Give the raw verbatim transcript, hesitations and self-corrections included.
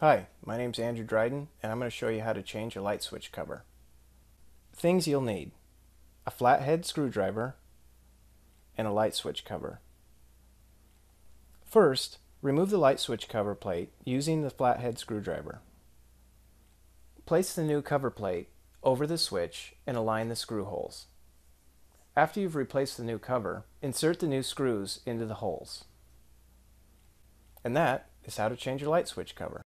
Hi, my name's Andrew Dryden, and I'm going to show you how to change a light switch cover. Things you'll need: a flathead screwdriver and a light switch cover. First, remove the light switch cover plate using the flathead screwdriver. Place the new cover plate over the switch and align the screw holes. After you've replaced the new cover, insert the new screws into the holes. And that is how to change your light switch cover.